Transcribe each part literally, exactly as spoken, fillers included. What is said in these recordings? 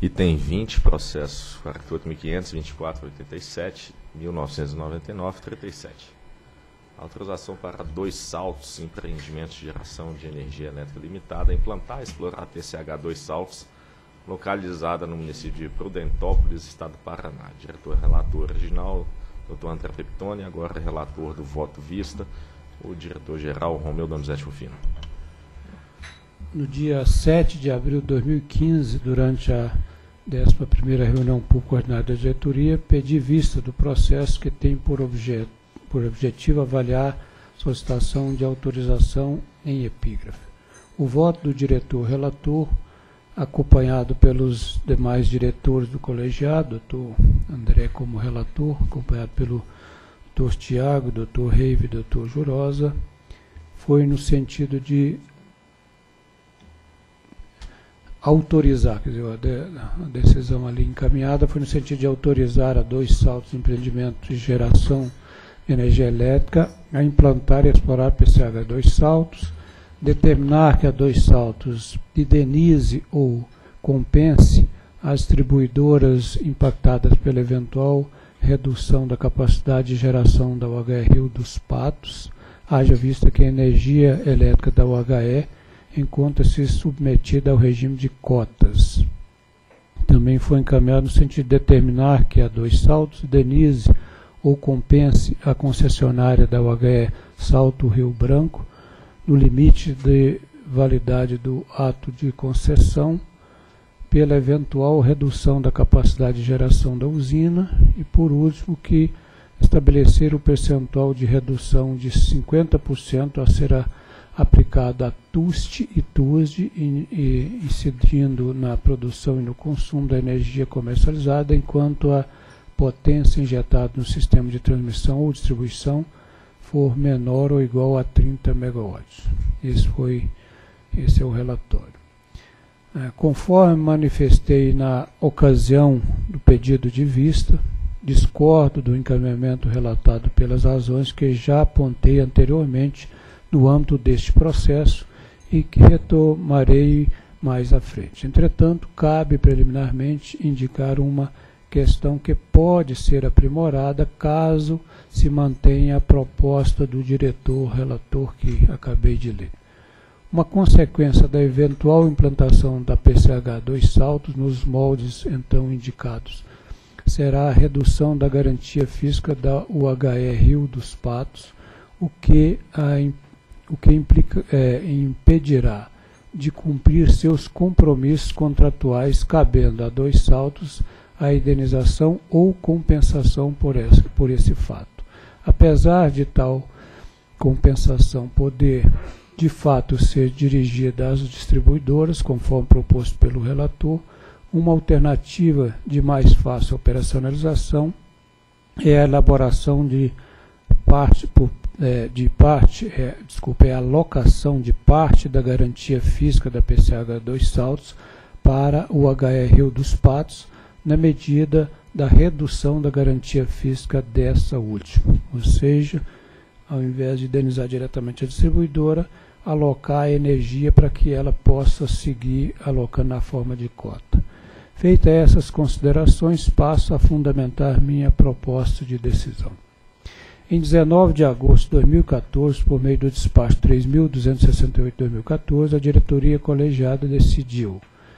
Item vinte, processo quarenta e oito mil quinhentos, vinte e quatro, oitenta e sete, mil novecentos e noventa e nove, trinta e sete. Autorização para Dois Saltos, empreendimentos de geração de energia elétrica limitada, implantar e explorar a P C H Dois Saltos, localizada no município de Prudentópolis, estado do Paraná. Diretor relator original, doutor André Peptoni, agora relator do voto vista, o diretor-geral Romeu Donizete Rufino. No dia sete de abril de dois mil e quinze, durante a décima primeira reunião pública ordinária da diretoria, pedi vista do processo que tem por, objeto, por objetivo avaliar solicitação de autorização em epígrafe. O voto do diretor-relator, acompanhado pelos demais diretores do colegiado, doutor André como relator, acompanhado pelo doutor Tiago, doutor Reive e doutor Jurosa, foi no sentido de autorizar, quer dizer, a decisão ali encaminhada foi no sentido de autorizar a Dois Saltos Empreendimentos de Geração de Energia Elétrica a implantar e explorar a P C H Dois Saltos, determinar que a Dois Saltos indenize ou compense as distribuidoras impactadas pela eventual redução da capacidade de geração da U H E Rio dos Patos, haja vista que a energia elétrica da U H E encontra-se submetida ao regime de cotas. Também foi encaminhado no sentido de determinar que a Dois Saltos indenize ou compense a concessionária da U H E Salto Rio Branco no limite de validade do ato de concessão pela eventual redução da capacidade de geração da usina e, por último, que estabelecer o percentual de redução de cinquenta por cento a ser aplicado a T U S T e T U S D, incidindo na produção e no consumo da energia comercializada, enquanto a potência injetada no sistema de transmissão ou distribuição for menor ou igual a trinta megawatts. Esse, foi, esse é o relatório. É, conforme manifestei na ocasião do pedido de vista, discordo do encaminhamento relatado pelas razões que já apontei anteriormente no âmbito deste processo e que retomarei mais à frente. Entretanto, cabe preliminarmente indicar uma questão que pode ser aprimorada caso se mantenha a proposta do diretor-relator que acabei de ler. Uma consequência da eventual implantação da P C H Dois Saltos nos moldes então indicados será a redução da garantia física da U H E Rio dos Patos, o que, a, o que implica, é, impedirá de cumprir seus compromissos contratuais, cabendo a Dois Saltos a indenização ou compensação por esse, por esse fato. Apesar de tal compensação poder, de fato, ser dirigida às distribuidoras, conforme proposto pelo relator, uma alternativa de mais fácil operacionalização é a elaboração de parte, por, é, de parte é, desculpa, é a alocação de parte da garantia física da P C H Dois Saltos para o H E Rio dos Patos, na medida da redução da garantia física dessa última, ou seja, ao invés de indenizar diretamente a distribuidora, alocar a energia para que ela possa seguir alocando na forma de cota. Feitas essas considerações, passo a fundamentar minha proposta de decisão. Em dezenove de agosto de dois mil e quatorze, por meio do despacho três mil duzentos e sessenta e oito de dois mil e quatorze, a diretoria colegiada decidiu,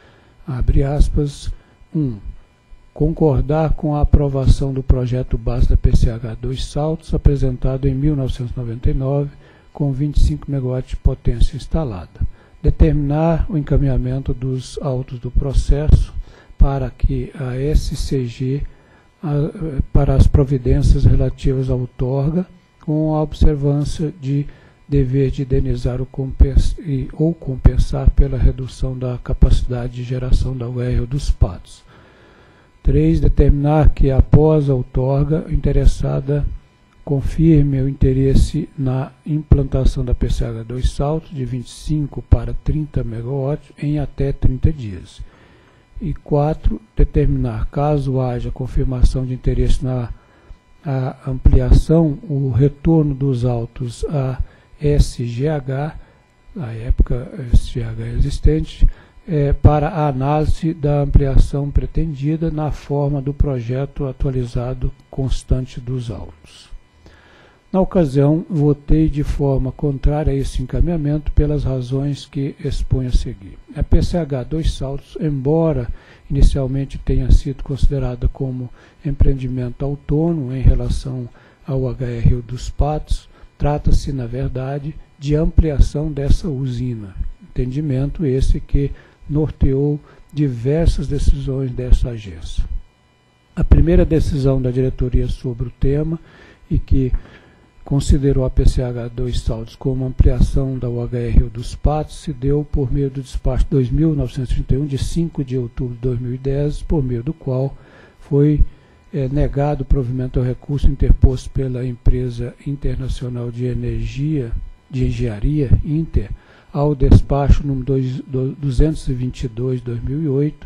abre aspas, um. concordar com a aprovação do projeto base da P C H Dois Saltos, apresentado em mil novecentos e noventa e nove, com vinte e cinco megawatts de potência instalada. Determinar o encaminhamento dos autos do processo para que a S C G, a, para as providências relativas à outorga, com a observância de dever de indenizar o compens e, ou compensar pela redução da capacidade de geração da U H E dos Patos. três. Determinar que, após a outorga, a interessada confirme o interesse na implantação da P C H Dois Saltos de vinte e cinco para trinta megawatts em até trinta dias. E quatro. Determinar, caso haja confirmação de interesse na a ampliação, o retorno dos autos a S G H, na época S G H existente, é, para a análise da ampliação pretendida na forma do projeto atualizado constante dos autos. Na ocasião, votei de forma contrária a esse encaminhamento pelas razões que exponho a seguir. A P C H Dois Saltos, embora inicialmente tenha sido considerada como empreendimento autônomo em relação ao H R Rio dos Patos, trata-se, na verdade, de ampliação dessa usina. Entendimento esse que norteou diversas decisões dessa agência. A primeira decisão da diretoria sobre o tema, e que considerou a P C H Dois Saltos como ampliação da U H R Rio dos Patos, se deu por meio do despacho dois mil novecentos e trinta e um, de cinco de outubro de dois mil e dez, por meio do qual foi é, negado o provimento ao recurso interposto pela empresa internacional de energia, de engenharia, Inter, ao despacho número duzentos e vinte e dois de dois mil e oito,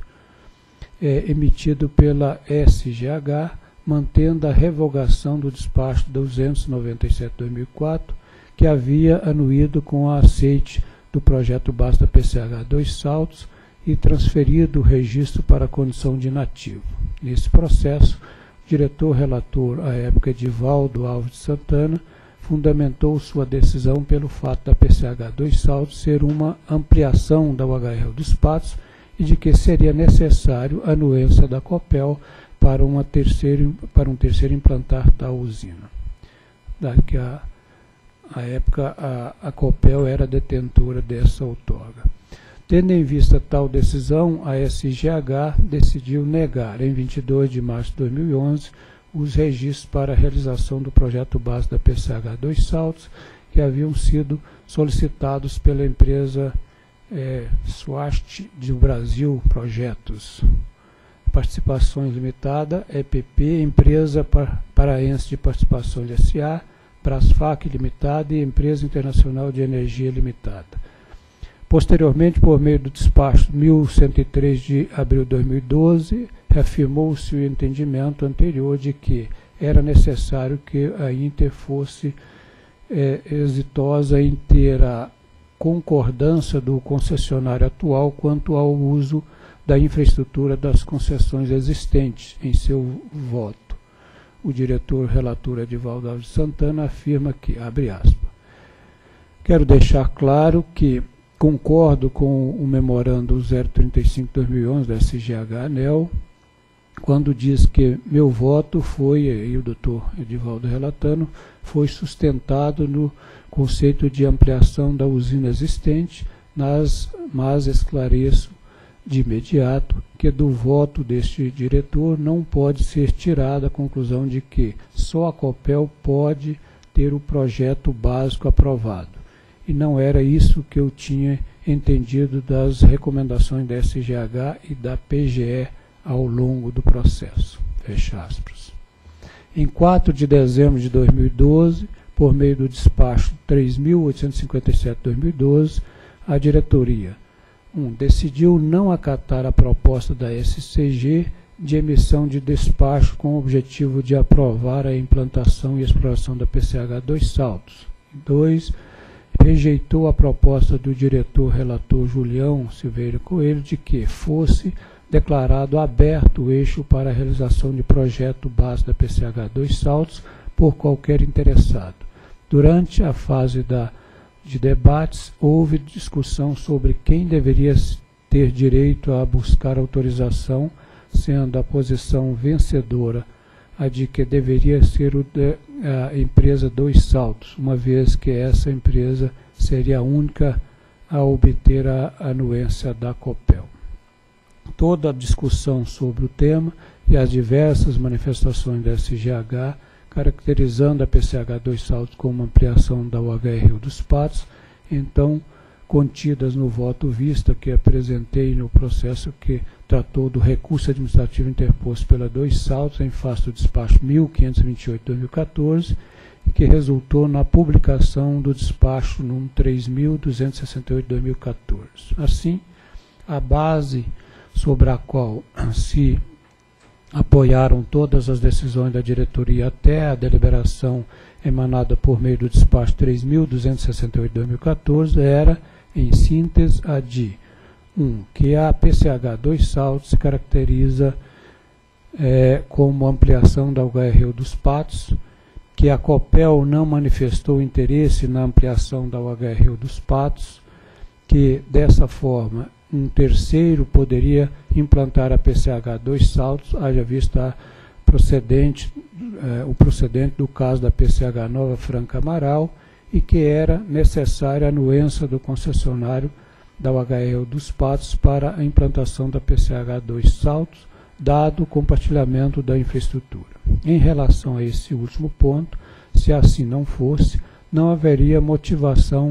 é, emitido pela S G H, mantendo a revogação do despacho duzentos e noventa e sete de dois mil e quatro, que havia anuído com a aceite do projeto base da P C H Dois Saltos e transferido o registro para a condição de inativo. Nesse processo, o diretor-relator, à época Edivaldo Alves de Santana, fundamentou sua decisão pelo fato da P C H Dois Saltos ser uma ampliação da U H R dos Patos e de que seria necessário a anuência da Copel para, uma terceira, para um terceiro implantar tal usina. Daqui a, a época, a, a Copel era detentora dessa outorga. Tendo em vista tal decisão, a S G H decidiu negar, em vinte e dois de março de dois mil e onze, os registros para a realização do projeto base da P C H Dois Saltos, que haviam sido solicitados pela empresa é, Swast do Brasil Projetos, Participações Limitada, E P P, Empresa Paraense de Participações S A, Brasfac Limitada e Empresa Internacional de Energia Limitada. Posteriormente, por meio do despacho mil cento e três de abril de dois mil e doze, reafirmou-se o entendimento anterior de que era necessário que a Inter fosse é, exitosa em ter a concordância do concessionário atual quanto ao uso da infraestrutura das concessões existentes em seu voto. O diretor-relator Edivaldo Alves de Santana afirma que, abre aspas, quero deixar claro que concordo com o memorando zero trinta e cinco de dois mil e onze da S G H ANEEL, quando diz que meu voto foi, e o doutor Edivaldo relatando, foi sustentado no conceito de ampliação da usina existente, nas, mas esclareço de imediato que do voto deste diretor não pode ser tirada a conclusão de que só a Copel pode ter o projeto básico aprovado. E não era isso que eu tinha entendido das recomendações da S G H e da P G E ao longo do processo. Fecha aspas. Em quatro de dezembro de dois mil e doze, por meio do despacho três mil oitocentos e cinquenta e sete de dois mil e doze, a diretoria um, decidiu não acatar a proposta da S C G de emissão de despacho com o objetivo de aprovar a implantação e exploração da P C H Dois Saltos. dois. Rejeitou a proposta do diretor-relator Julião Silveira Coelho de que fosse declarado aberto o eixo para a realização de projeto base da P C H Dois Saltos por qualquer interessado. Durante a fase da, de debates, houve discussão sobre quem deveria ter direito a buscar autorização, sendo a posição vencedora a de que deveria ser o de, a empresa Dois Saltos, uma vez que essa empresa seria a única a obter a anuência da Copel. Toda a discussão sobre o tema e as diversas manifestações da S G H, caracterizando a P C H Dois Saltos como ampliação da U H R Rio dos Patos, então contidas no voto vista que apresentei no processo que tratou do recurso administrativo interposto pela Dois Saltos em face do despacho mil quinhentos e vinte e oito de dois mil e quatorze, e que resultou na publicação do despacho número três mil duzentos e sessenta e oito de dois mil e quatorze. Assim, a base sobre a qual se apoiaram todas as decisões da diretoria até a deliberação emanada por meio do despacho três mil duzentos e sessenta e oito de dois mil e quatorze era, em síntese, a de Um, que a P C H Dois Saltos se caracteriza é, como ampliação da U H R U dos Patos, que a Copel não manifestou interesse na ampliação da U H R U dos Patos, que dessa forma um terceiro poderia implantar a P C H Dois Saltos, haja vista procedente, eh, o procedente do caso da P C H Nova Franca Amaral, e que era necessária a anuência do concessionário da U H R U dos Patos para a implantação da P C H Dois Saltos, dado o compartilhamento da infraestrutura. Em relação a esse último ponto, se assim não fosse, não haveria motivação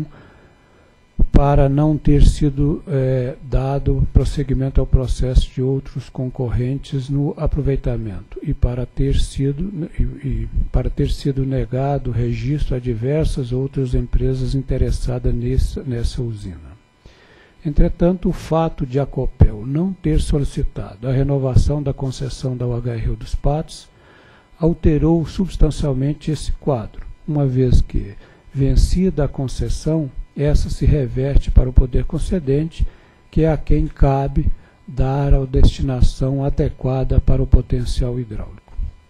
para não ter sido é, dado prosseguimento ao processo de outros concorrentes no aproveitamento e para ter sido, e, e, para ter sido negado registro a diversas outras empresas interessadas nesse, nessa usina. Entretanto, o fato de a Copel não ter solicitado a renovação da concessão da U H R U dos Patos alterou substancialmente esse quadro, uma vez que, vencida a concessão, essa se reverte para o poder concedente, que é a quem cabe dar a destinação adequada para o potencial hidráulico.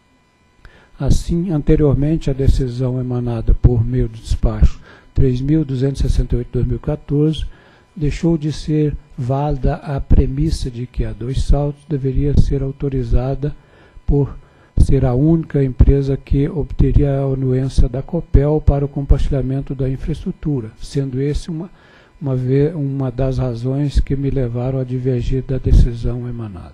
Assim, anteriormente, a decisão emanada por meio do despacho três mil duzentos e sessenta e oito barra dois mil e quatorze deixou de ser válida a premissa de que a Dois Saltos deveria ser autorizada por ser a única empresa que obteria a anuência da Copel para o compartilhamento da infraestrutura, sendo esse uma, uma, uma das razões que me levaram a divergir da decisão emanada.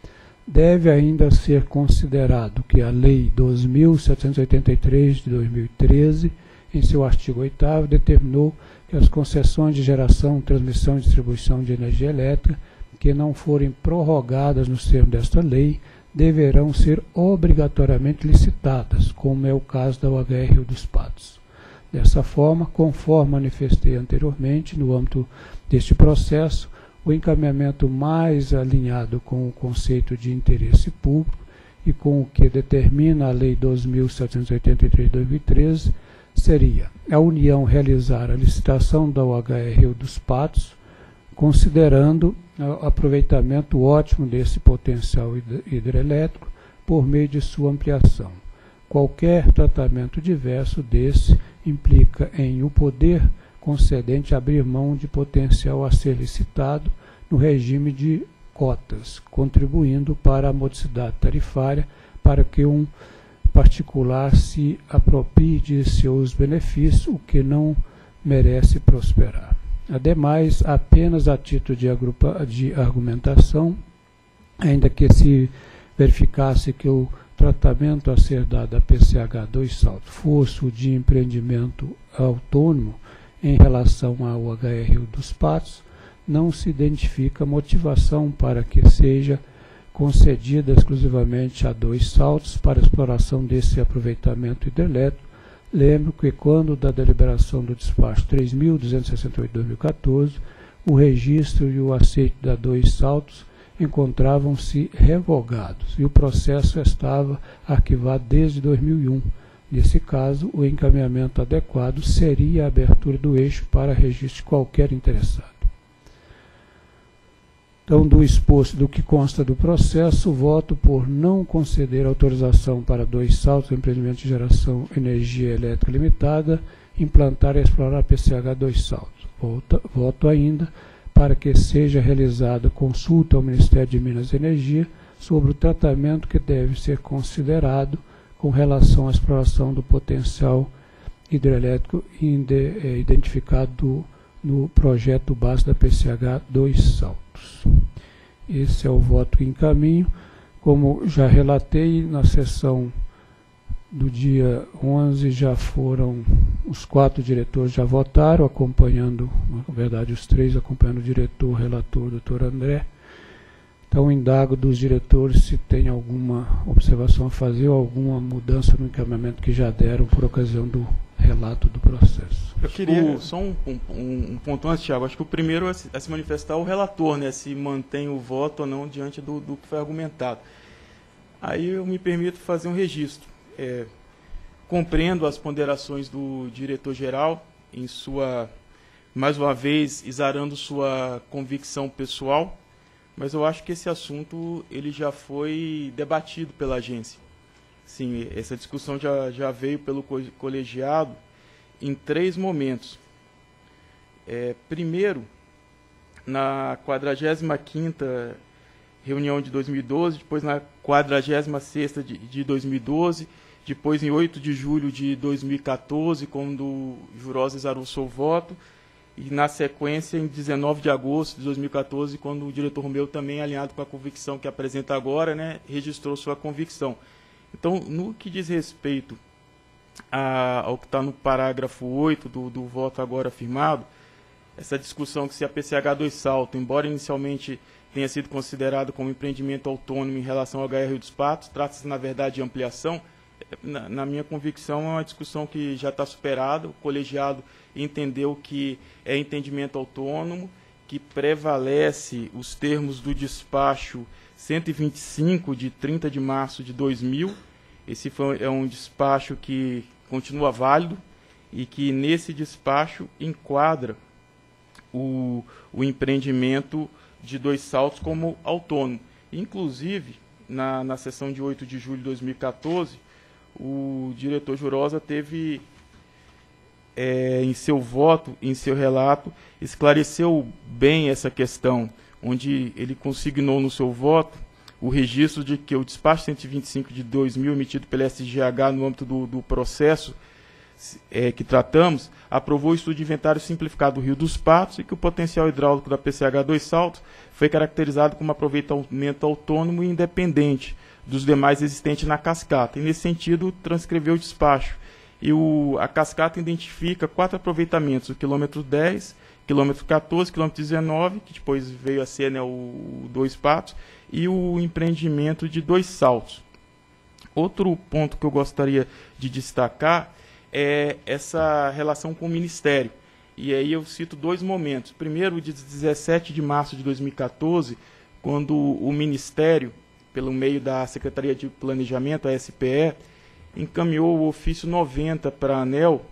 Deve ainda ser considerado que a Lei dois mil setecentos e oitenta e três de dois mil e treze, em seu artigo oitavo, determinou que as concessões de geração, transmissão e distribuição de energia elétrica que não forem prorrogadas nos termos desta lei deverão ser obrigatoriamente licitadas, como é o caso da U H R U dos Patos. Dessa forma, conforme manifestei anteriormente, no âmbito deste processo, o encaminhamento mais alinhado com o conceito de interesse público e com o que determina a Lei dois mil setecentos e oitenta e três de dois mil e treze seria a União realizar a licitação da U H R U dos Patos, considerando o aproveitamento ótimo desse potencial hidrelétrico por meio de sua ampliação. Qualquer tratamento diverso desse implica em o poder concedente abrir mão de potencial a ser licitado no regime de cotas, contribuindo para a modicidade tarifária para que um particular se aproprie de seus benefícios, o que não merece prosperar. Ademais, apenas a título de, agrupa, de argumentação, ainda que se verificasse que o tratamento a ser dado à P C H Dois Saltos fosse o de empreendimento autônomo em relação à U H R U dos Patos, não se identifica motivação para que seja concedida exclusivamente a Dois Saltos para a exploração desse aproveitamento hidrelétrico. Lembro que quando da deliberação do despacho três mil duzentos e sessenta e oito barra dois mil e quatorze, o registro e o aceite da Dois Saltos encontravam-se revogados e o processo estava arquivado desde dois mil e um. Nesse caso, o encaminhamento adequado seria a abertura do eixo para registro de qualquer interessado. Então, do exposto do que consta do processo, voto por não conceder autorização para Dois Saltos, empreendimento de geração energia elétrica limitada, implantar e explorar a P C H Dois Saltos. Voto, voto ainda para que seja realizada consulta ao Ministério de Minas e Energia sobre o tratamento que deve ser considerado com relação à exploração do potencial hidrelétrico identificado no projeto base da P C H Dois Saltos. Esse é o voto em caminho. Como já relatei, na sessão do dia onze já foram, os quatro diretores já votaram, acompanhando, na verdade os três acompanhando o diretor, relator, doutor André. Então, indago dos diretores se tem alguma observação a fazer ou alguma mudança no encaminhamento que já deram por ocasião do relato do processo. Eu queria só um, um, um ponto antes, Thiago. Acho que o primeiro a se, a se manifestar é o relator, né, se mantém o voto ou não diante do, do que foi argumentado. Aí eu me permito fazer um registro. É, compreendo as ponderações do diretor-geral em sua mais uma vez exarando sua convicção pessoal, mas eu acho que esse assunto ele já foi debatido pela agência. Sim, essa discussão já, já veio pelo colegiado em três momentos. É, primeiro, na quadragésima quinta reunião de dois mil e doze, depois na quadragésima sexta de, de dois mil e doze, depois em oito de julho de dois mil e quatorze, quando o Jurosa exarou seu voto, e na sequência em dezenove de agosto de dois mil e quatorze, quando o diretor Romeu, também alinhado com a convicção que apresenta agora, né, registrou sua convicção. Então, no que diz respeito a, ao que está no parágrafo oito do, do voto agora afirmado, essa discussão que se a P C H dois Salto, embora inicialmente tenha sido considerado como empreendimento autônomo em relação ao H R Rio dos Patos, trata-se, na verdade, de ampliação. Na, na minha convicção, é uma discussão que já está superada. O colegiado entendeu que é entendimento autônomo, que prevalece os termos do despacho cento e vinte e cinco, de trinta de março de dois mil. Esse foi, é um despacho que continua válido e que, nesse despacho, enquadra o, o empreendimento de Dois Saltos como autônomo. Inclusive, na, na sessão de oito de julho de dois mil e quatorze, o diretor Jurosa teve, é, em seu voto, em seu relato, esclareceu bem essa questão, onde ele consignou no seu voto o registro de que o despacho cento e vinte e cinco de dois mil, emitido pela S G H no âmbito do, do processo é, que tratamos, aprovou o estudo de inventário simplificado do Rio dos Patos e que o potencial hidráulico da P C H dois Saltos foi caracterizado como aproveitamento autônomo e independente dos demais existentes na cascata. E, nesse sentido, transcreveu o despacho. E o, a cascata identifica quatro aproveitamentos: o quilômetro dez, quilômetro quatorze, quilômetro dezenove, que depois veio a ser, né, o, o Dois Patos, e o empreendimento de Dois Saltos. Outro ponto que eu gostaria de destacar é essa relação com o Ministério. E aí eu cito dois momentos. Primeiro, de dezessete de março de dois mil e quatorze, quando o Ministério, pelo meio da Secretaria de Planejamento, a S P E, encaminhou o ofício noventa para a ANEEL,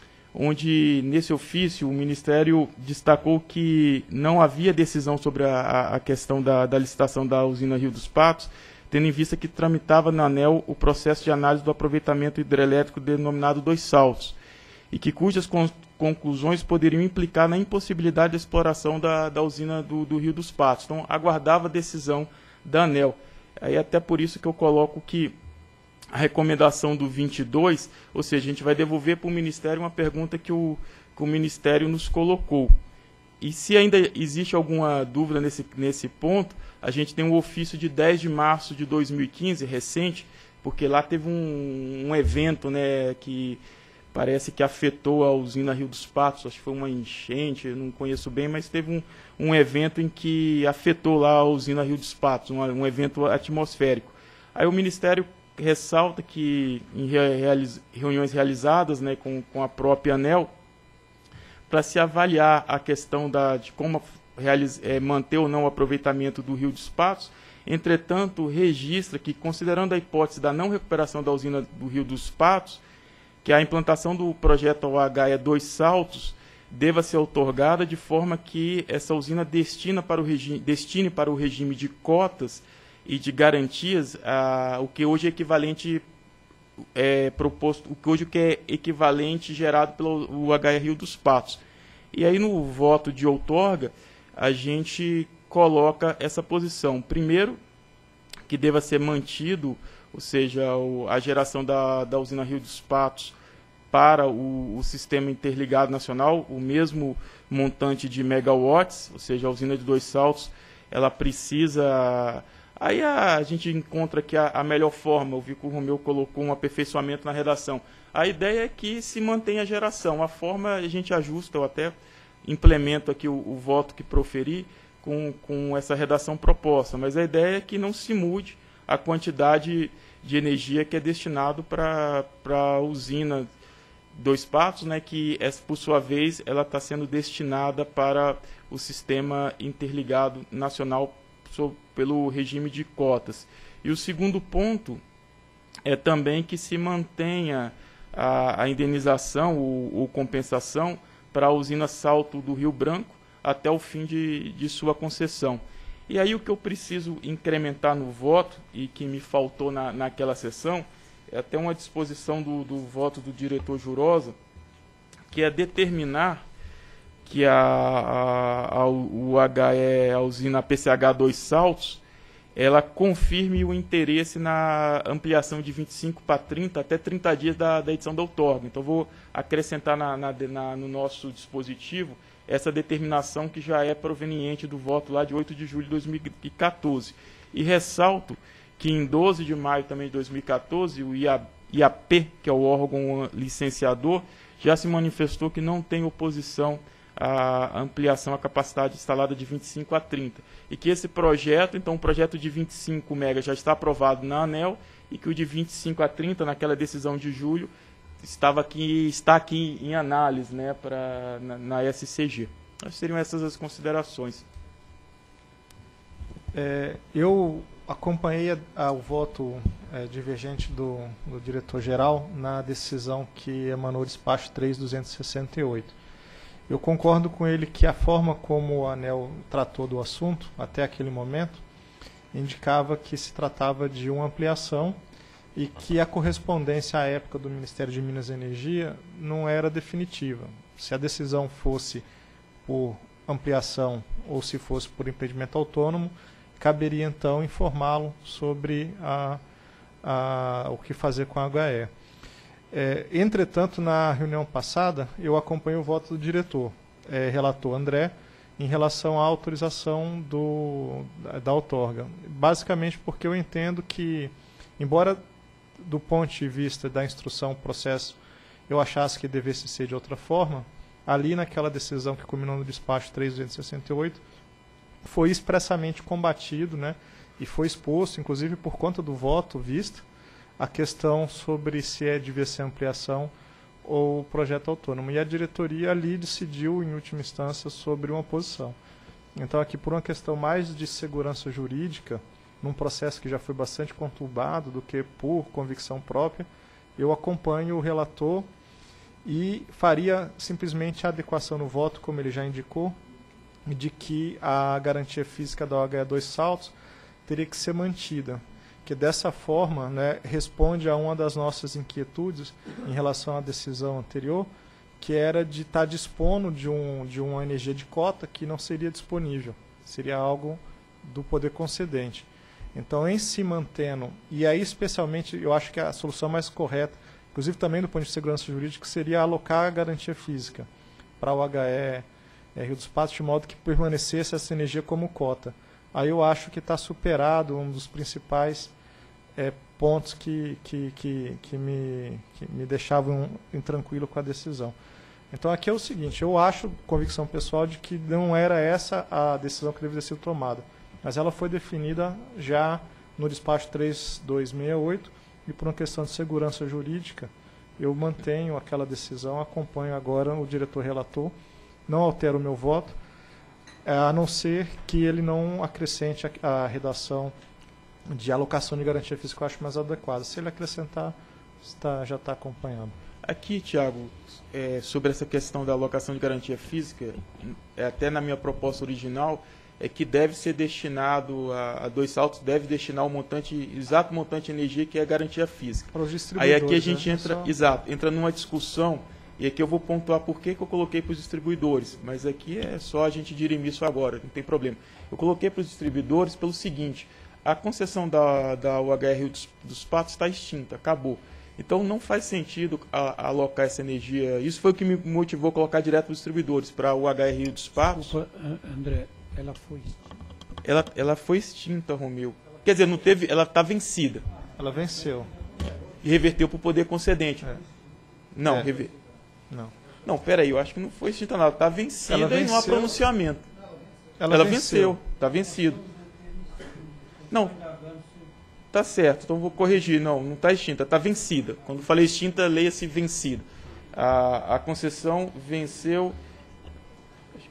onde, nesse ofício, o Ministério destacou que não havia decisão sobre a, a questão da, da licitação da usina Rio dos Patos, tendo em vista que tramitava na ANEEL o processo de análise do aproveitamento hidrelétrico denominado Dois Saltos, e que cujas con conclusões poderiam implicar na impossibilidade de exploração da, da usina do, do Rio dos Patos. Então, aguardava a decisão da ANEEL. Aí, até por isso que eu coloco que a recomendação do vinte e dois, ou seja, a gente vai devolver para o Ministério uma pergunta que o, que o Ministério nos colocou. E se ainda existe alguma dúvida nesse, nesse ponto, a gente tem um ofício de dez de março de dois mil e quinze, recente, porque lá teve um, um evento, né, que parece que afetou a usina Rio dos Patos, acho que foi uma enchente, eu não conheço bem, mas teve um, um evento em que afetou lá a usina Rio dos Patos, um, um evento atmosférico. Aí o Ministério ressalta que em realiz, reuniões realizadas, né, com, com a própria ANEEL, para se avaliar a questão da, de como realiz, é, manter ou não o aproveitamento do Rio dos Patos, entretanto, registra que, considerando a hipótese da não recuperação da usina do Rio dos Patos, que a implantação do projeto O H E Dois Saltos deva ser outorgada de forma que essa usina destina para o regime, destine para o regime de cotas e de garantias a, o que hoje é equivalente é, proposto, o que hoje é equivalente gerado pelo o H E Rio dos Patos. E aí, no voto de outorga, a gente coloca essa posição. Primeiro, que deva ser mantido, ou seja, o, a geração da, da usina Rio dos Patos para o, o sistema interligado nacional, o mesmo montante de megawatts, ou seja, a usina de Dois Saltos, ela precisa... Aí a, a gente encontra que a, a melhor forma, eu vi que o Romeu colocou um aperfeiçoamento na redação. A ideia é que se mantenha a geração, a forma a gente ajusta, eu até implemento aqui o, o voto que proferi com, com essa redação proposta, mas a ideia é que não se mude a quantidade de energia que é destinado para a usina Dois Patos, né, que, por sua vez, ela está sendo destinada para o sistema interligado nacional pelo regime de cotas. E o segundo ponto é também que se mantenha a, a indenização ou, ou compensação para a usina Salto do Rio Branco até o fim de, de sua concessão. E aí o que eu preciso incrementar no voto, e que me faltou na, naquela sessão, é até uma disposição do, do voto do diretor Jurosa, que é determinar que a, a, a, o H E, a usina P C H dois Saltos, ela confirme o interesse na ampliação de vinte e cinco para trinta, até trinta dias da, da edição da outorga. Então, vou acrescentar na, na, na, no nosso dispositivo essa determinação que já é proveniente do voto lá de oito de julho de dois mil e quatorze. E ressalto que em doze de maio também de dois mil e quatorze, o I A P, que é o órgão licenciador, já se manifestou que não tem oposição à ampliação à capacidade instalada de vinte e cinco a trinta. E que esse projeto, então o projeto de vinte e cinco megas já está aprovado na ANEEL, e que o de vinte e cinco a trinta, naquela decisão de julho, estava aqui, está aqui em análise, né, pra, na, na S C G. Acho que seriam essas as considerações. É, eu acompanhei a, a, o voto é, divergente do, do diretor-geral na decisão que emanou o despacho três mil duzentos e sessenta e oito. Eu concordo com ele que a forma como o ANEEL tratou do assunto, até aquele momento, indicava que se tratava de uma ampliação e que a correspondência à época do Ministério de Minas e Energia não era definitiva. Se a decisão fosse por ampliação ou se fosse por impedimento autônomo, caberia então informá-lo sobre a, a, o que fazer com a H E. É, entretanto, na reunião passada, eu acompanhei o voto do diretor, é, relator André, em relação à autorização do, da, da outorga. Basicamente porque eu entendo que, embora do ponto de vista da instrução, o processo, eu achasse que devesse ser de outra forma, ali naquela decisão que culminou no despacho três mil duzentos e sessenta e oito, foi expressamente combatido, né, e foi exposto, inclusive por conta do voto visto, a questão sobre se é devia ser ampliação ou projeto autônomo. E a diretoria ali decidiu, em última instância, sobre uma posição. Então, aqui, por uma questão mais de segurança jurídica, num processo que já foi bastante conturbado do que por convicção própria, eu acompanho o relator e faria simplesmente a adequação no voto, como ele já indicou, de que a garantia física da O H E dois Saltos teria que ser mantida, que dessa forma, né, responde a uma das nossas inquietudes em relação à decisão anterior, que era de estar dispondo de, um, de uma energia de cota que não seria disponível, seria algo do poder concedente. Então, em se mantendo, e aí especialmente eu acho que a solução mais correta, inclusive também do ponto de segurança jurídica, seria alocar a garantia física para o H E é, Rio dos Patos, de modo que permanecesse essa energia como cota. Aí eu acho que está superado um dos principais é, pontos que, que, que, que, me, que me deixavam intranquilo com a decisão. Então aqui é o seguinte, eu acho, convicção pessoal, de que não era essa a decisão que deveria ser tomada, mas ela foi definida já no despacho três mil duzentos e sessenta e oito, e por uma questão de segurança jurídica, eu mantenho aquela decisão, acompanho agora o diretor relator, não altero o meu voto, a não ser que ele não acrescente a, a redação de alocação de garantia física, eu acho mais adequada. Se ele acrescentar, está, já está acompanhando. Aqui, Tiago, é, sobre essa questão da alocação de garantia física, é, até na minha proposta original, é que deve ser destinado a, a dois saltos, deve destinar o montante, exato montante de energia que é a garantia física. Para os distribuidores. Aí aqui a gente né? entra, Só... exato, entra numa discussão, e aqui eu vou pontuar por que, que eu coloquei para os distribuidores, mas aqui é só a gente dirimir isso agora, não tem problema. Eu coloquei para os distribuidores pelo seguinte, a concessão da, da U H E Rio dos, dos Patos está extinta, acabou. Então não faz sentido a, a alocar essa energia, isso foi o que me motivou a colocar direto para os distribuidores, para a U H E Rio dos Patos. Desculpa, André, ela foi extinta. Ela, ela foi extinta, Romeu. Quer dizer, não teve, ela está vencida. Ela venceu. E reverteu para o poder concedente. É. Não, É. rever... Não. Não, peraí, eu acho que não foi extinta nada. Está vencida Ela e não há venceu. pronunciamento. Ela, Ela venceu. venceu, está vencido. Não, tá certo, então vou corrigir. Não, não está extinta, está vencida. Quando falei extinta, leia-se vencida. A, a concessão venceu. Acho que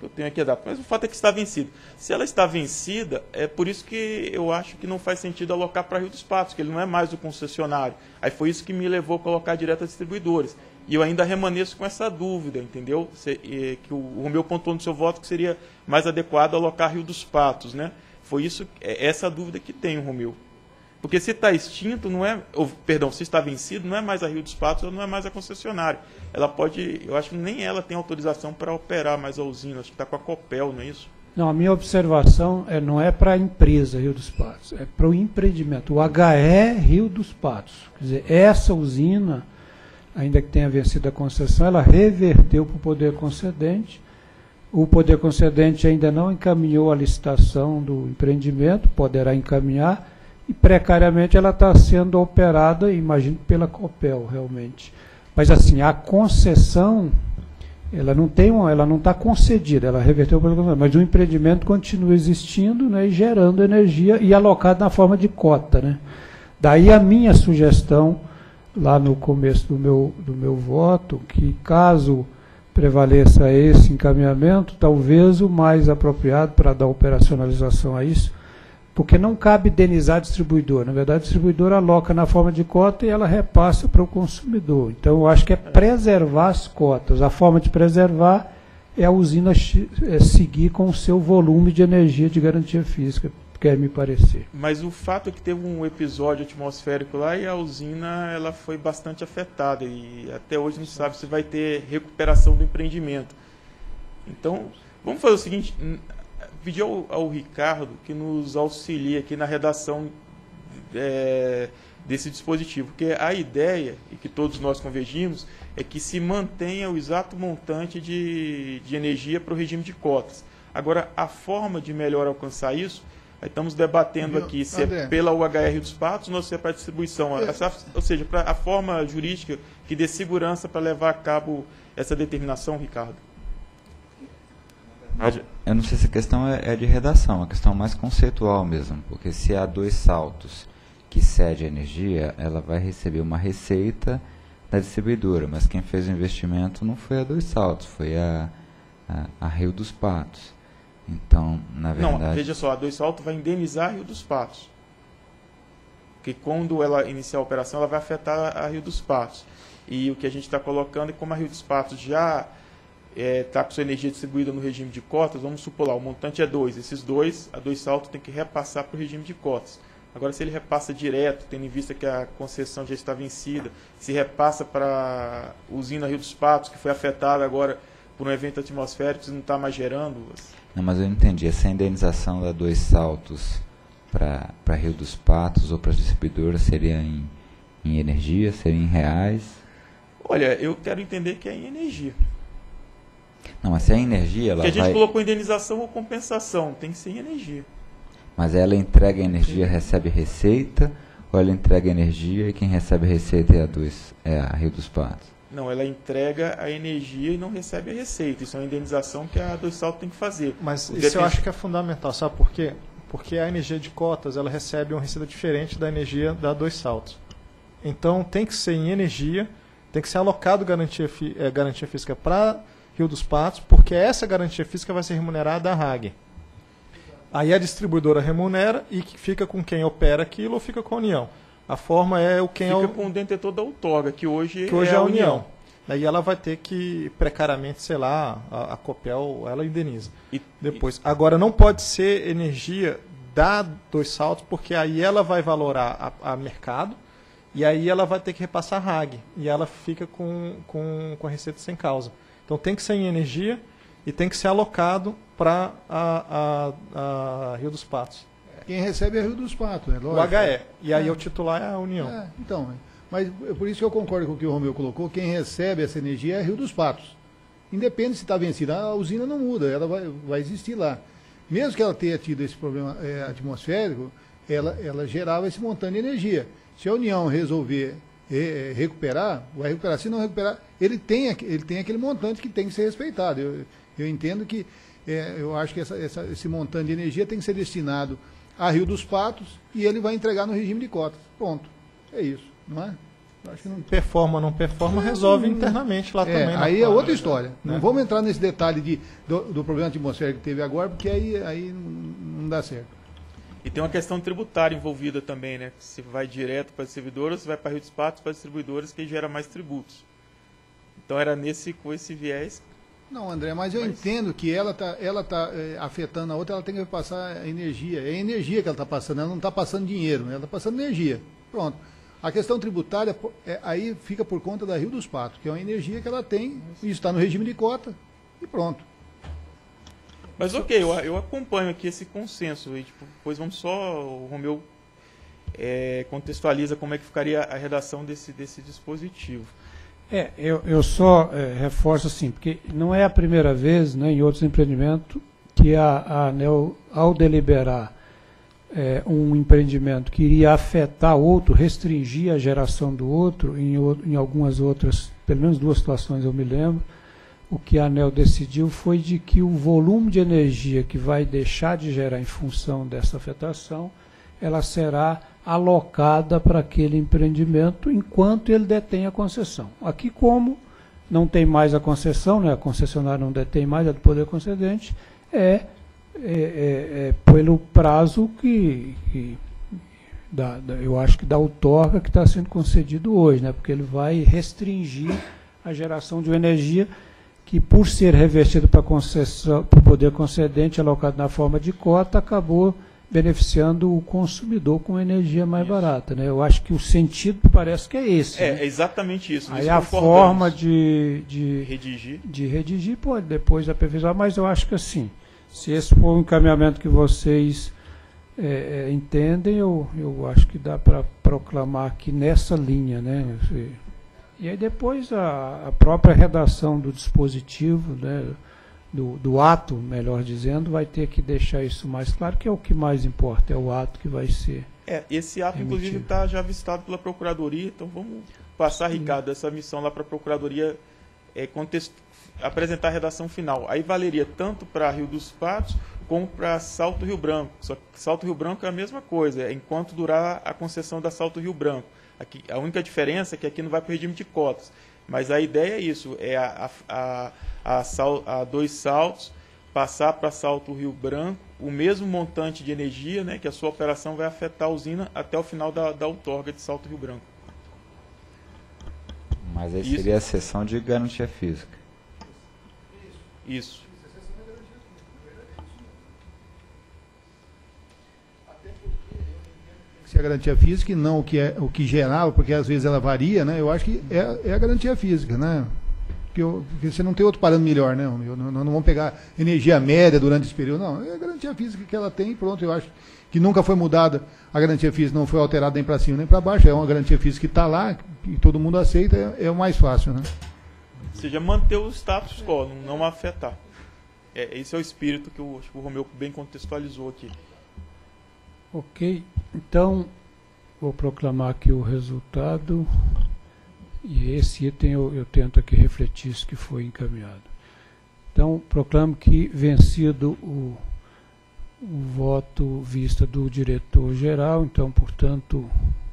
Eu tenho aqui a data, mas o fato é que está vencida. Se ela está vencida, é por isso que eu acho que não faz sentido alocar para Rio dos Patos, que ele não é mais o concessionário. Aí foi isso que me levou a colocar direto a distribuidores. E eu ainda remaneço com essa dúvida, entendeu? Se, é, que o, o Romeu pontuou no seu voto que seria mais adequado alocar Rio dos Patos, né? Foi isso, é essa a dúvida que tem o Romeu. Porque se está extinto, não é, ou, perdão, se está vencido, não é mais a Rio dos Patos, não é mais a concessionária. Ela pode, eu acho que nem ela tem autorização para operar mais a usina, acho que está com a Copel, não é isso? Não, a minha observação é, não é para a empresa Rio dos Patos, é para o empreendimento. O H E Rio dos Patos. Quer dizer, essa usina, ainda que tenha vencido a concessão, ela reverteu para o poder concedente. O poder concedente ainda não encaminhou a licitação do empreendimento, poderá encaminhar, e precariamente ela está sendo operada, imagino, pela Copel, realmente. Mas assim, a concessão, ela não tem uma, ela não está concedida, ela reverteu pela concessão, mas o empreendimento continua existindo, né, e gerando energia e alocado na forma de cota, né? Daí a minha sugestão, lá no começo do meu, do meu voto, que caso prevaleça esse encaminhamento, talvez o mais apropriado para dar operacionalização a isso, porque não cabe indenizar distribuidor. Na verdade, o distribuidor aloca na forma de cota e ela repassa para o consumidor. Então, eu acho que é preservar as cotas. A forma de preservar é a usina é seguir com o seu volume de energia de garantia física, quer me parecer. Mas o fato é que teve um episódio atmosférico lá e a usina ela foi bastante afetada. E até hoje não se sabe se vai ter recuperação do empreendimento. Então, vamos fazer o seguinte... Pedir ao, ao Ricardo que nos auxilie aqui na redação é, desse dispositivo, porque a ideia, e que todos nós convergimos, é que se mantenha o exato montante de, de energia para o regime de cotas. Agora, a forma de melhor alcançar isso, aí estamos debatendo Viu, aqui se André? é pela U H R dos Patos ou se é para a distribuição, É. essa, ou seja, para a forma jurídica que dê segurança para levar a cabo essa determinação, Ricardo. Eu não sei se a questão é, é de redação, é uma questão mais conceitual mesmo, porque se há dois saltos que cede a energia, ela vai receber uma receita da distribuidora, mas quem fez o investimento não foi a dois saltos, foi a, a, a Rio dos Patos. Então, na verdade... Não, veja só, a Dois Saltos vai indenizar a Rio dos Patos. Porque quando ela iniciar a operação, ela vai afetar a Rio dos Patos. E o que a gente está colocando é como a Rio dos Patos já... está é, com sua energia distribuída no regime de cotas, vamos supor lá, o montante é dois. Esses dois, a Dois Saltos tem que repassar para o regime de cotas. Agora, se ele repassa direto, tendo em vista que a concessão já está vencida, se repassa para a usina Rio dos Patos, que foi afetada agora por um evento atmosférico, não está mais gerando... Não, mas eu entendi, essa indenização da Dois Saltos para Rio dos Patos ou para as distribuidoras seria em, em energia, seria em reais? Olha, eu quero entender que é em energia. Não, mas se é energia, ela Porque a gente vai... colocou indenização ou compensação, tem que ser em energia. Mas ela entrega a energia, recebe receita, ou ela entrega a energia e quem recebe a receita é a, dois, é a Rio dos Patos? Não, ela entrega a energia e não recebe a receita. Isso é uma indenização que a Dois Saltos tem que fazer. Mas O isso depend- eu acho que é fundamental, sabe por quê? Porque a energia de cotas ela recebe uma receita diferente da energia da Dois Saltos. Então tem que ser em energia, tem que ser alocado garantia, fi, é, garantia física para Rio dos Patos, porque essa garantia física vai ser remunerada à R A G. Aí a distribuidora remunera e que fica com quem opera aquilo ou fica com a União. A forma é o quem Fica é o, com o detentor da outorga, que hoje, que hoje é é a a União. União. Aí ela vai ter que, precariamente, sei lá, a, a Copel, ela indeniza. E, Depois. Agora, não pode ser energia da Dois Saltos, porque aí ela vai valorar a, a mercado e aí ela vai ter que repassar a R A G. E ela fica com, com, com a receita sem causa. Então tem que ser em energia e tem que ser alocado para a, a, a Rio dos Patos. Quem recebe é Rio dos Patos, né? O Lógico. H E. E aí É. o titular é a União. É, então, mas é por isso que eu concordo com o que o Romeu colocou, quem recebe essa energia é Rio dos Patos. Independe se está vencida, a usina não muda, ela vai, vai existir lá. Mesmo que ela tenha tido esse problema é, atmosférico, ela, ela gerava esse montante de energia. Se a União resolver é, é, recuperar, vai recuperar. Se não recuperar, ele tem, ele tem aquele montante que tem que ser respeitado. Eu, eu entendo que, é, eu acho que essa, essa, esse montante de energia tem que ser destinado a Rio dos Patos e ele vai entregar no regime de cotas. Ponto. É isso, não é? Acho que não performa, não performa, resolve internamente lá É, também. na aí é fora, outra né? história. Não Né? vamos entrar nesse detalhe de, do, do problema atmosférico que teve agora, porque aí, aí não não dá certo. E tem uma questão tributária envolvida também, né? Se vai direto para as distribuidoras, se vai para Rio dos Patos, para as distribuidoras, que gera mais tributos. Então era nesse, com esse viés. Não, André, mas eu Mas- entendo que ela está ela tá, é, afetando a outra, ela tem que passar energia. É energia que ela está passando, ela não está passando dinheiro, né? Ela está passando energia. Pronto. A questão tributária, pô, é, aí fica por conta da Rio dos Patos, que é uma energia que ela tem, isso está no regime de cota, e pronto. Mas ok, eu, eu acompanho aqui esse consenso. E, tipo, depois vamos só. O Romeu é, contextualiza como é que ficaria a redação desse, desse dispositivo. É, eu, eu só é, reforço assim, porque não é a primeira vez, né, em outros empreendimentos, que a, a ANEEL, ao deliberar é, um empreendimento que iria afetar outro, restringir a geração do outro, em, o- em algumas outras, pelo menos duas situações eu me lembro, o que a ANEEL decidiu foi de que o volume de energia que vai deixar de gerar em função dessa afetação, ela será alocada para aquele empreendimento enquanto ele detém a concessão. Aqui, como não tem mais a concessão, né, a concessionária não detém mais, é do poder concedente, é, é, é, é pelo prazo que, que da, da, eu acho que da outorga que está sendo concedido hoje, né, porque ele vai restringir a geração de uma energia que, por ser revertido para o poder concedente, alocado na forma de cota, acabou beneficiando o consumidor com energia mais Isso. barata, né? Eu acho que o sentido parece que é esse. É, né? é exatamente isso. Aí nisso a concordamos. forma de, de, Redigir. de redigir pode depois aperfeiçoar, mas eu acho que assim, se esse for o encaminhamento que vocês é, é, entendem, eu, eu acho que dá para proclamar aqui nessa linha, né? E aí depois a, a própria redação do dispositivo, né? Do, do ato, melhor dizendo, vai ter que deixar isso mais claro, que é o que mais importa, é o ato que vai ser. É, esse ato, Remitido. inclusive, está já avistado pela Procuradoria, então vamos passar, Sim. Ricardo, essa missão lá para a Procuradoria é, contest... apresentar a redação final. Aí valeria tanto para Rio dos Patos como para Salto Rio Branco. Só que Salto Rio Branco é a mesma coisa, é enquanto durar a concessão da Salto Rio Branco. Aqui, a única diferença é que aqui não vai para o regime de cotas. Mas a ideia é isso, é a, a, a, a, sal, a dois saltos, passar para Salto Rio Branco, o mesmo montante de energia, né, que a sua operação vai afetar a usina até o final da, da outorga de Salto Rio Branco. Mas aí Isso. seria a sessão de garantia física. Isso. Se é a garantia física e não o que, é, o que gerava, porque às vezes ela varia, né? Eu acho que é, é a garantia física, né? Porque, eu, porque você não tem outro parâmetro melhor, né? Nós não, não vamos pegar energia média durante esse período, não. É a garantia física que ela tem e pronto. Eu acho que nunca foi mudada, a garantia física não foi alterada nem para cima nem para baixo, é uma garantia física que está lá, que todo mundo aceita, é, é o mais fácil, né? Ou seja, manter o status quo, não, não afetar. É, esse é o espírito que o, acho que o Romeu bem contextualizou aqui. Ok, então vou proclamar aqui o resultado. E esse item eu, eu tento aqui refletir isso que foi encaminhado. Então, proclamo que vencido o, o voto vista do diretor-geral, então, portanto,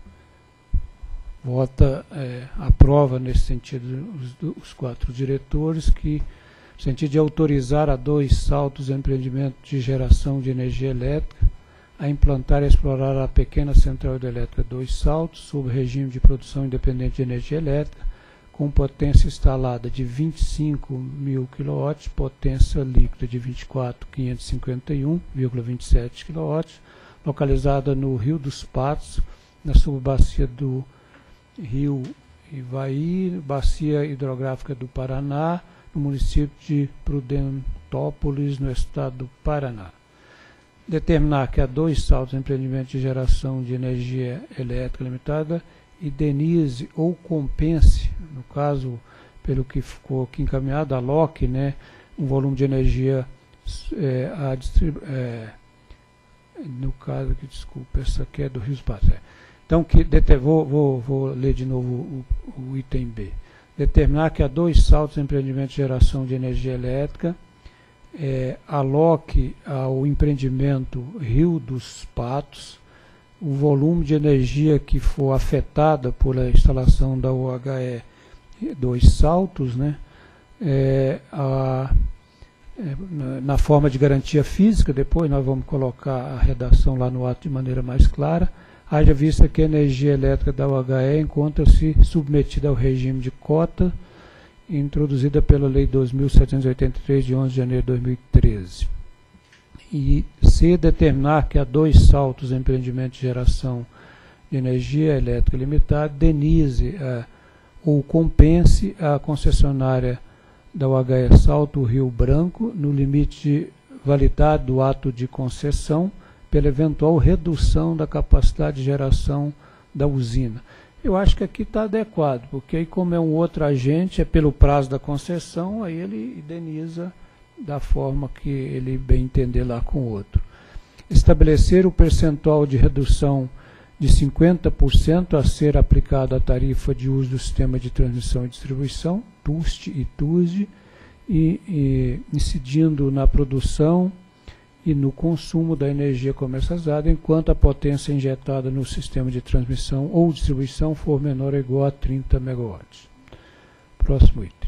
vota, é, aprova nesse sentido os, os quatro diretores, que no sentido de autorizar a dois saltos empreendimentos de geração de energia elétrica a implantar e explorar a pequena central hidrelétrica Dois Saltos, sob regime de produção independente de energia elétrica, com potência instalada de vinte e cinco mil quilowatts, potência líquida de vinte e quatro mil quinhentos e cinquenta e um vírgula vinte e sete quilowatts, localizada no Rio dos Patos, na subbacia do Rio Ivaí, bacia hidrográfica do Paraná, no município de Prudentópolis, no estado do Paraná. Determinar que a Dois Saltos Empreendimento de Geração de Energia Elétrica Limitada indenize ou compense, no caso, pelo que ficou aqui encaminhado, aloque, né, um volume de energia, é, a distribu é, no caso aqui, desculpa, essa aqui é do Rio dos Patos. É. Então, que, vou, vou, vou ler de novo o, o item B. Determinar que a Dois Saltos Empreendimento de Geração de Energia Elétrica É, aloque ao empreendimento Rio dos Patos o volume de energia que for afetada pela instalação da U H E dois saltos, né, é, a, é, na, na forma de garantia física, depois nós vamos colocar a redação lá no ato de maneira mais clara, haja vista que a energia elétrica da U H E encontra-se submetida ao regime de cota introduzida pela Lei dois mil setecentos e oitenta e três, de onze de janeiro de dois mil e treze. E se determinar que há dois saltos em empreendimento de geração de energia elétrica limitada, indenize uh, ou compense a concessionária da U H E Salto Rio Branco no limite de validade do ato de concessão pela eventual redução da capacidade de geração da usina. Eu acho que aqui está adequado, porque aí, como é um outro agente, é pelo prazo da concessão, aí ele indeniza da forma que ele bem entender lá com o outro. Estabelecer o percentual de redução de cinquenta por cento a ser aplicado à tarifa de uso do sistema de transmissão e distribuição, T U S T e T U S D, e, e incidindo na produção e no consumo da energia comercializada, enquanto a potência injetada no sistema de transmissão ou distribuição for menor ou igual a trinta megawatts. Próximo item.